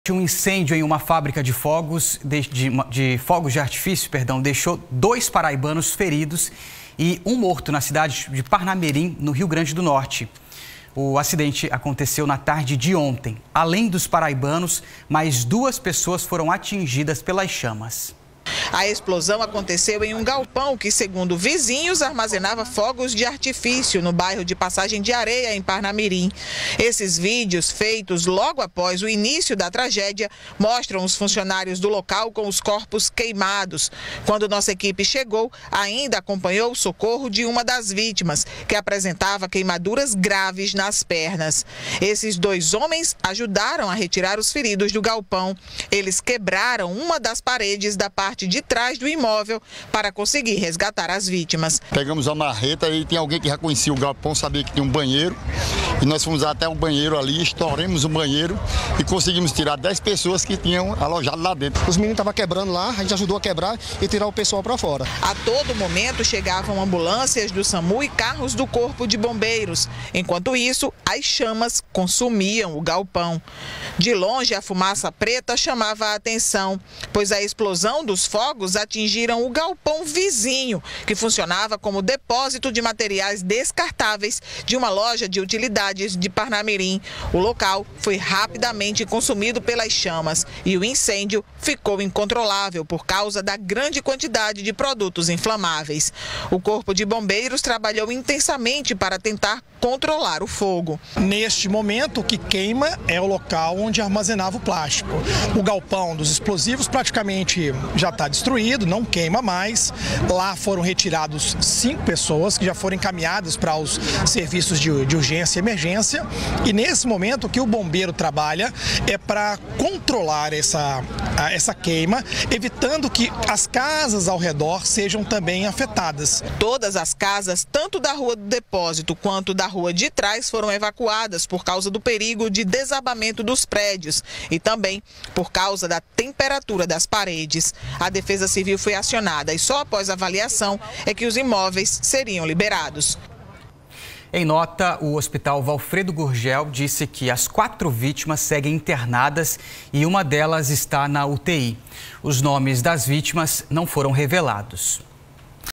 Um incêndio em uma fábrica de fogos de artifício, deixou 2 paraibanos feridos e um morto na cidade de Parnamirim, no Rio Grande do Norte. O acidente aconteceu na tarde de ontem. Além dos paraibanos, mais 2 pessoas foram atingidas pelas chamas. A explosão aconteceu em um galpão que, segundo vizinhos, armazenava fogos de artifício no bairro de Passagem de Areia, em Parnamirim. Esses vídeos, feitos logo após o início da tragédia, mostram os funcionários do local com os corpos queimados. Quando nossa equipe chegou, ainda acompanhou o socorro de uma das vítimas, que apresentava queimaduras graves nas pernas. Esses 2 homens ajudaram a retirar os feridos do galpão. Eles quebraram uma das paredes da parte de trás do imóvel para conseguir resgatar as vítimas. Pegamos a marreta e tem alguém que já conhecia o galpão, sabia que tinha um banheiro. E nós fomos até o banheiro ali, estouramos o banheiro e conseguimos tirar 10 pessoas que tinham alojado lá dentro. Os meninos estavam quebrando lá, a gente ajudou a quebrar e tirar o pessoal para fora. A todo momento chegavam ambulâncias do SAMU e carros do Corpo de Bombeiros. Enquanto isso, as chamas consumiam o galpão. De longe, a fumaça preta chamava a atenção, pois a explosão dos fogos atingiram o galpão vizinho, que funcionava como depósito de materiais descartáveis de uma loja de utilidades de Parnamirim. O local foi rapidamente consumido pelas chamas e o incêndio ficou incontrolável por causa da grande quantidade de produtos inflamáveis. O Corpo de Bombeiros trabalhou intensamente para tentar controlar o fogo. Neste momento, o que queima é o local onde armazenava o plástico. O galpão dos explosivos praticamente já está destruído, não queima mais. Lá foram retirados 5 pessoas que já foram encaminhadas para os serviços de urgência e emergência. E nesse momento, o que o bombeiro trabalha é para controlar essa queima, evitando que as casas ao redor sejam também afetadas. Todas as casas, tanto da rua do depósito quanto da rua de trás, foram evacuadas por causa do perigo de desabamento dos prédios e também por causa da temperatura das paredes. A Defesa Civil foi acionada e só após avaliação é que os imóveis seriam liberados. Em nota, o Hospital Valfredo Gurgel disse que as 4 vítimas seguem internadas e uma delas está na UTI. Os nomes das vítimas não foram revelados.